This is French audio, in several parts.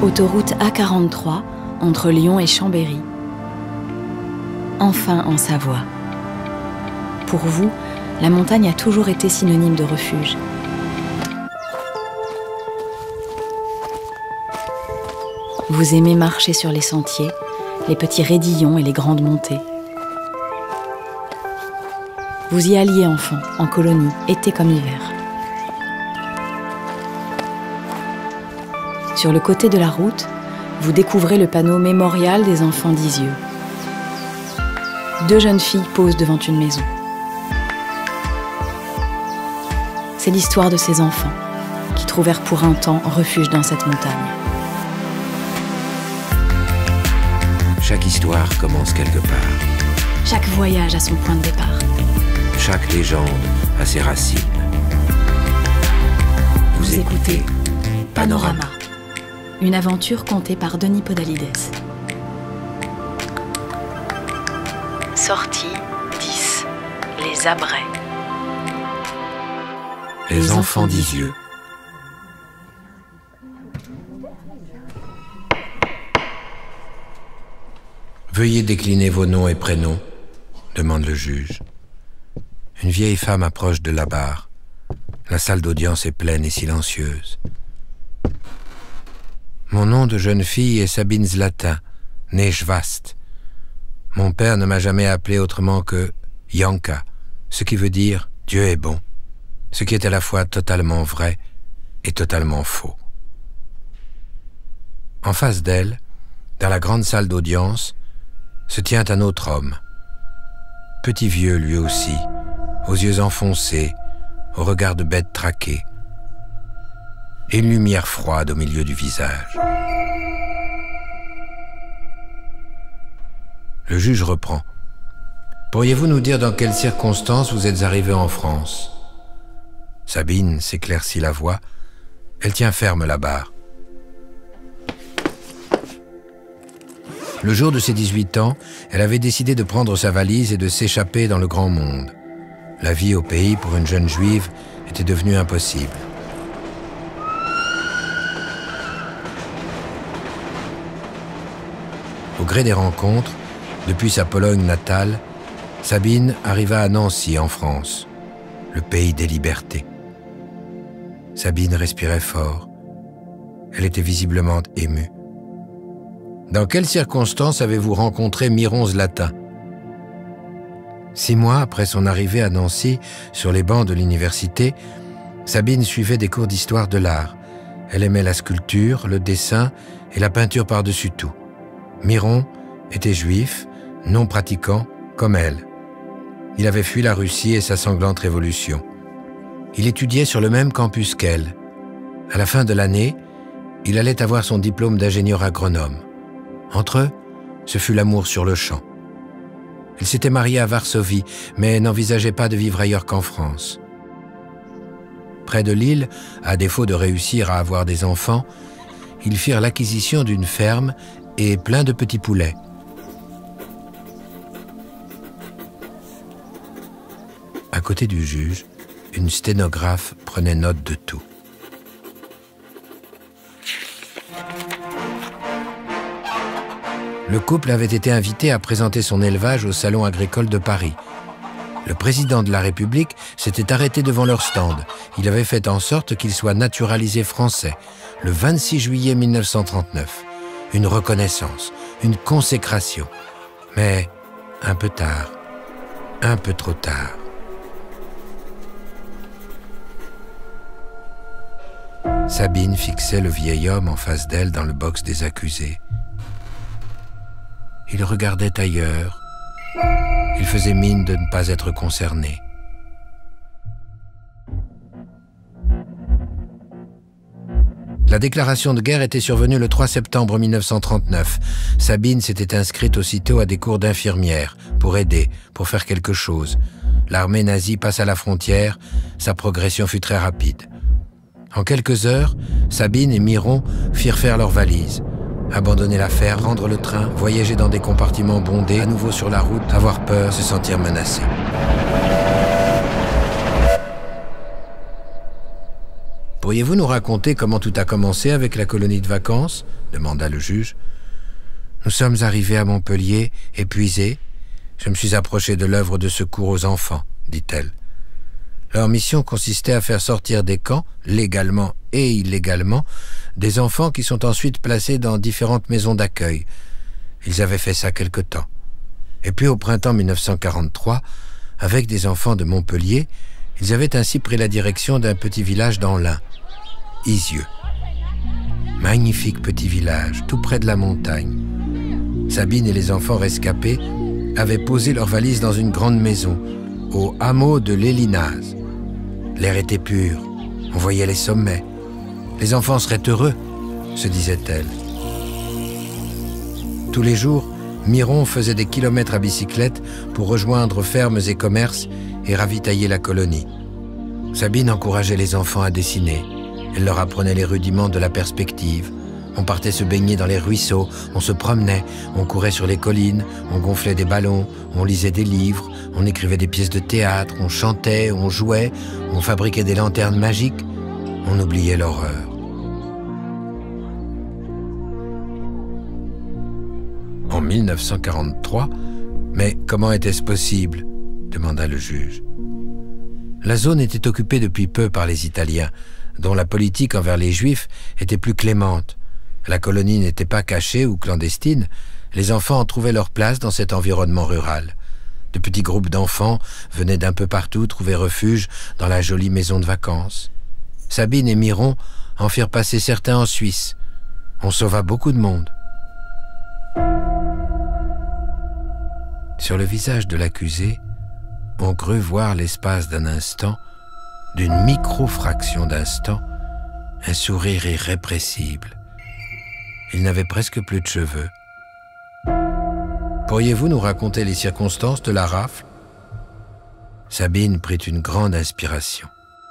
Autoroute A43 entre Lyon et Chambéry. Enfin en Savoie. Pour vous, la montagne a toujours été synonyme de refuge. Vous aimez marcher sur les sentiers, les petits raidillons et les grandes montées. Vous y alliez enfant, en colonie, été comme hiver. Sur le côté de la route, vous découvrez le panneau mémorial des enfants d'Isieux. 2 jeunes filles posent devant une maison. C'est l'histoire de ces enfants qui trouvèrent pour un temps refuge dans cette montagne. Chaque histoire commence quelque part. Chaque voyage a son point de départ. Chaque légende a ses racines. Vous écoutez Panorama, une aventure contée par Denis Podalides. Sortie 10. Les Abrets. Les enfants d'Isieux. Veuillez décliner vos noms et prénoms, demande le juge. Une vieille femme approche de la barre. La salle d'audience est pleine et silencieuse. Mon nom de jeune fille est Sabine Zlatin, née Schwast. Mon père ne m'a jamais appelé autrement que Yanka, ce qui veut dire « Dieu est bon », ce qui est à la fois totalement vrai et totalement faux. En face d'elle, dans la grande salle d'audience, se tient un autre homme. Petit vieux lui aussi, aux yeux enfoncés, au regard de bête traquée, et une lumière froide au milieu du visage. Le juge reprend. « Pourriez-vous nous dire dans quelles circonstances vous êtes arrivé en France ?» Sabine s'éclaircit la voix. Elle tient ferme la barre. Le jour de ses 18 ans, elle avait décidé de prendre sa valise et de s'échapper dans le grand monde. La vie au pays pour une jeune juive était devenue impossible. Au gré des rencontres, depuis sa Pologne natale, Sabine arriva à Nancy, en France, le pays des libertés. Sabine respirait fort. Elle était visiblement émue. « Dans quelles circonstances avez-vous rencontré Miron Zlatin ?» 6 mois après son arrivée à Nancy, sur les bancs de l'université, Sabine suivait des cours d'histoire de l'art. Elle aimait la sculpture, le dessin et la peinture par-dessus tout. Miron était juif, non pratiquant, comme elle. Il avait fui la Russie et sa sanglante révolution. Il étudiait sur le même campus qu'elle. À la fin de l'année, il allait avoir son diplôme d'ingénieur agronome. Entre eux, ce fut l'amour sur le champ. Il s'était marié à Varsovie, mais n'envisageait pas de vivre ailleurs qu'en France. Près de Lille, à défaut de réussir à avoir des enfants, ils firent l'acquisition d'une ferme et plein de petits poulets. À côté du juge, une sténographe prenait note de tout. Le couple avait été invité à présenter son élevage au Salon agricole de Paris. Le président de la République s'était arrêté devant leur stand. Il avait fait en sorte qu'il soit naturalisé français, le 26 juillet 1939. Une reconnaissance, une consécration. Mais un peu tard, un peu trop tard. Sabine fixait le vieil homme en face d'elle dans le box des accusés. Il regardait ailleurs. Il faisait mine de ne pas être concerné. La déclaration de guerre était survenue le 3 septembre 1939. Sabine s'était inscrite aussitôt à des cours d'infirmière pour aider, pour faire quelque chose. L'armée nazie passe à la frontière. Sa progression fut très rapide. En quelques heures, Sabine et Miron firent faire leurs valises. Abandonner l'affaire, rendre le train, voyager dans des compartiments bondés, à nouveau sur la route, avoir peur, se sentir menacé. Pourriez-vous nous raconter comment tout a commencé avec la colonie de vacances » demanda le juge. « Nous sommes arrivés à Montpellier, épuisés. Je me suis approché de l'œuvre de secours aux enfants, dit-elle. Leur mission consistait à faire sortir des camps, légalement et illégalement, des enfants qui sont ensuite placés dans différentes maisons d'accueil. Ils avaient fait ça quelque temps. Et puis au printemps 1943, avec des enfants de Montpellier, ils avaient ainsi pris la direction d'un petit village dans l'Ain, Isieux. Magnifique petit village, tout près de la montagne. Sabine et les enfants rescapés avaient posé leurs valises dans une grande maison, au hameau de l'Élinaz. L'air était pur, on voyait les sommets. Les enfants seraient heureux, se disait-elle. Tous les jours, Miron faisait des kilomètres à bicyclette pour rejoindre fermes et commerces et ravitailler la colonie. Sabine encourageait les enfants à dessiner. Elle leur apprenait les rudiments de la perspective. On partait se baigner dans les ruisseaux, on se promenait, on courait sur les collines, on gonflait des ballons, on lisait des livres, on écrivait des pièces de théâtre, on chantait, on jouait, on fabriquait des lanternes magiques, on oubliait l'horreur. En 1943, mais comment était-ce possible ? Demanda le juge. La zone était occupée depuis peu par les Italiens, dont la politique envers les Juifs était plus clémente. La colonie n'était pas cachée ou clandestine, les enfants en trouvaient leur place dans cet environnement rural. De petits groupes d'enfants venaient d'un peu partout trouver refuge dans la jolie maison de vacances. Sabine et Miron en firent passer certains en Suisse. On sauva beaucoup de monde. Sur le visage de l'accusé, on crut voir l'espace d'un instant, d'une micro-fraction d'instant, un sourire irrépressible. Il n'avait presque plus de cheveux. Pourriez-vous nous raconter les circonstances de la rafle ? Sabine prit une grande inspiration.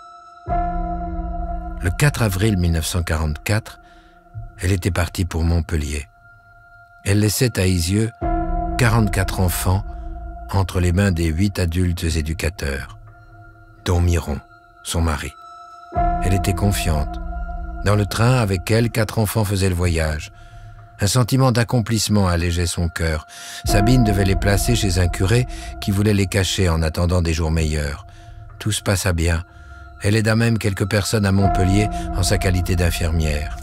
Le 4 avril 1944, elle était partie pour Montpellier. Elle laissait à Isieux 44 enfants entre les mains des 8 adultes éducateurs, dont Miron, son mari. Elle était confiante. Dans le train, avec elle, 4 enfants faisaient le voyage. Un sentiment d'accomplissement allégeait son cœur. Sabine devait les placer chez un curé qui voulait les cacher en attendant des jours meilleurs. Tout se passa bien. Elle aida même quelques personnes à Montpellier en sa qualité d'infirmière.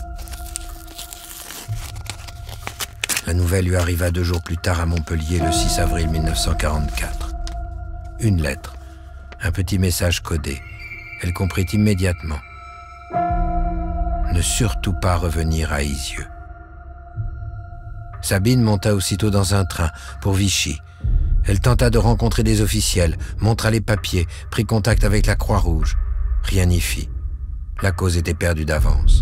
La nouvelle lui arriva 2 jours plus tard à Montpellier, le 6 avril 1944. Une lettre, un petit message codé. Elle comprit immédiatement. Ne surtout pas revenir à Isieux. Sabine monta aussitôt dans un train pour Vichy. Elle tenta de rencontrer des officiels, montra les papiers, prit contact avec la Croix-Rouge. Rien n'y fit. La cause était perdue d'avance.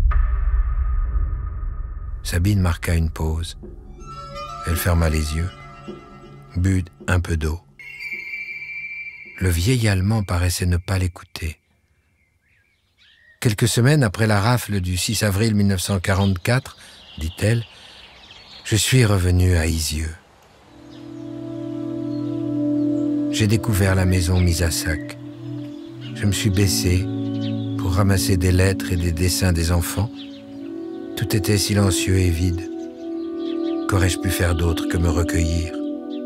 Sabine marqua une pause. Elle ferma les yeux, but un peu d'eau. Le vieil Allemand paraissait ne pas l'écouter. Quelques semaines après la rafle du 6 avril 1944, dit-elle, je suis revenue à Isieux. J'ai découvert la maison mise à sac. Je me suis baissée pour ramasser des lettres et des dessins des enfants. Tout était silencieux et vide. Qu'aurais-je pu faire d'autre que me recueillir ?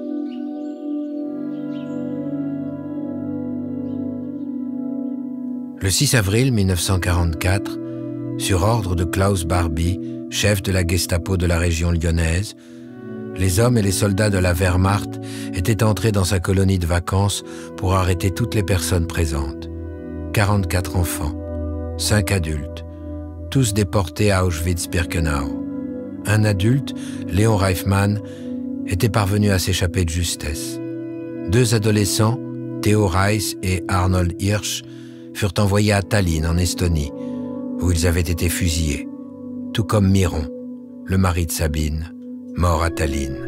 Le 6 avril 1944, sur ordre de Klaus Barbie, chef de la Gestapo de la région lyonnaise, les hommes et les soldats de la Wehrmacht étaient entrés dans sa colonie de vacances pour arrêter toutes les personnes présentes. 44 enfants, 5 adultes, tous déportés à Auschwitz-Birkenau. Un adulte, Léon Reifmann, était parvenu à s'échapper de justesse. 2 adolescents, Theo Reiss et Arnold Hirsch, furent envoyés à Tallinn, en Estonie, où ils avaient été fusillés, tout comme Miron, le mari de Sabine, mort à Tallinn.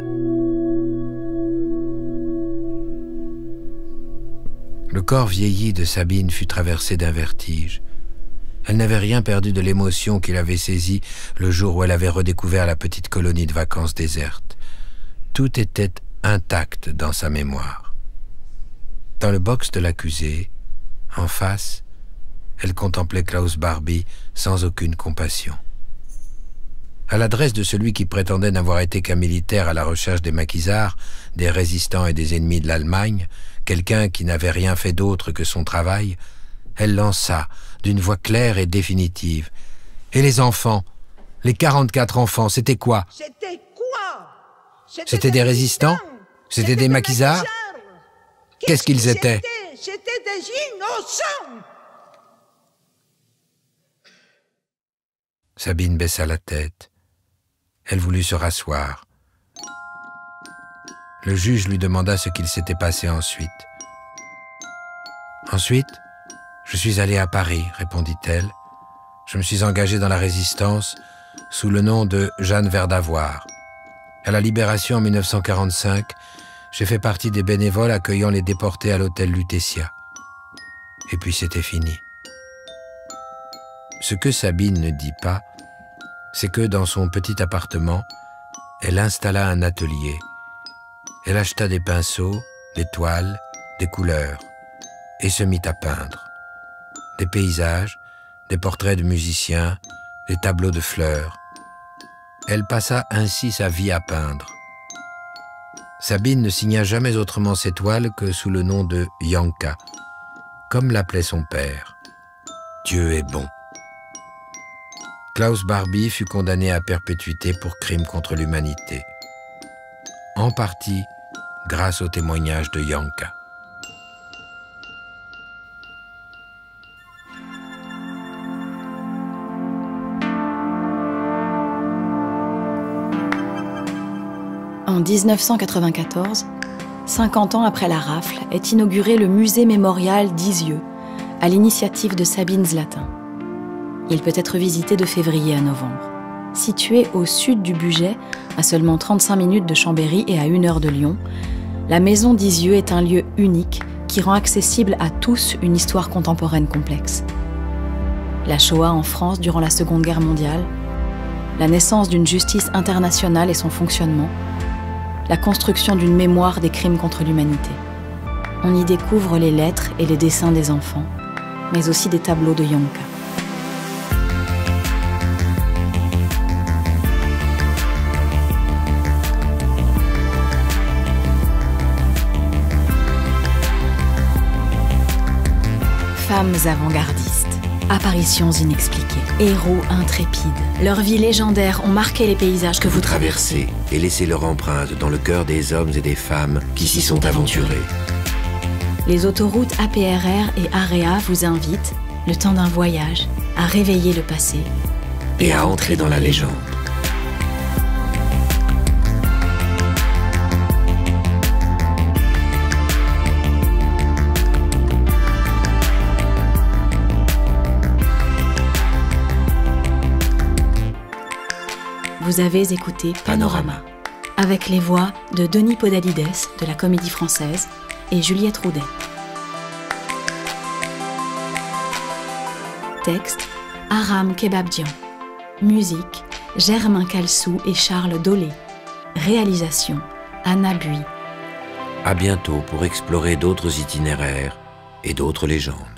Le corps vieilli de Sabine fut traversé d'un vertige. Elle n'avait rien perdu de l'émotion qui l'avait saisie le jour où elle avait redécouvert la petite colonie de vacances déserte. Tout était intact dans sa mémoire. Dans le box de l'accusé, en face, Elle contemplait Klaus Barbie sans aucune compassion. À l'adresse de celui qui prétendait n'avoir été qu'un militaire à la recherche des maquisards, des résistants et des ennemis de l'Allemagne, quelqu'un qui n'avait rien fait d'autre que son travail, elle lança, d'une voix claire et définitive. « Et les enfants? Les 44 enfants, c'était quoi? » C'était quoi? C'était des résistants? C'était des maquisards? Qu'est-ce qu'ils étaient? C'était des innocents! Sabine baissa la tête. Elle voulut se rasseoir. Le juge lui demanda ce qu'il s'était passé ensuite. « Ensuite, je suis allée à Paris, répondit-elle. Je me suis engagée dans la résistance sous le nom de Jeanne Verdavoir. À la Libération en 1945, j'ai fait partie des bénévoles accueillant les déportés à l'hôtel Lutetia. Et puis c'était fini. » Ce que Sabine ne dit pas, c'est que dans son petit appartement, elle installa un atelier. Elle acheta des pinceaux, des toiles, des couleurs, et se mit à peindre. Des paysages, des portraits de musiciens, des tableaux de fleurs. Elle passa ainsi sa vie à peindre. Sabine ne signa jamais autrement ses toiles que sous le nom de Janka, comme l'appelait son père. Dieu est bon. Klaus Barbie fut condamné à perpétuité pour crime contre l'humanité. En partie grâce au témoignage de Janka. En 1994, 50 ans après la rafle, est inauguré le musée mémorial d'Isieux, à l'initiative de Sabine Zlatin. Il peut être visité de février à novembre. Situé au sud du Bugey, à seulement 35 minutes de Chambéry et à 1 heure de Lyon, la maison d'Isieux est un lieu unique qui rend accessible à tous une histoire contemporaine complexe. La Shoah en France durant la Seconde Guerre mondiale, la naissance d'une justice internationale et son fonctionnement, la construction d'une mémoire des crimes contre l'humanité. On y découvre les lettres et les dessins des enfants, mais aussi des tableaux de Janka. Femmes avant-gardistes, apparitions inexpliquées, héros intrépides. Leurs vies légendaires ont marqué les paysages que vous traversez et laissez leur empreinte dans le cœur des hommes et des femmes qui s'y sont aventurés. Les autoroutes APRR et AREA vous invitent, le temps d'un voyage, à réveiller le passé et à entrer dans la légende. Vous avez écouté Panorama, avec les voix de Denis Podalides de la Comédie Française et Juliette Roudet. Texte, Aram Kebabjian. Musique, Germain Calsou et Charles Dolé. Réalisation, Anna Bui. À bientôt pour explorer d'autres itinéraires et d'autres légendes.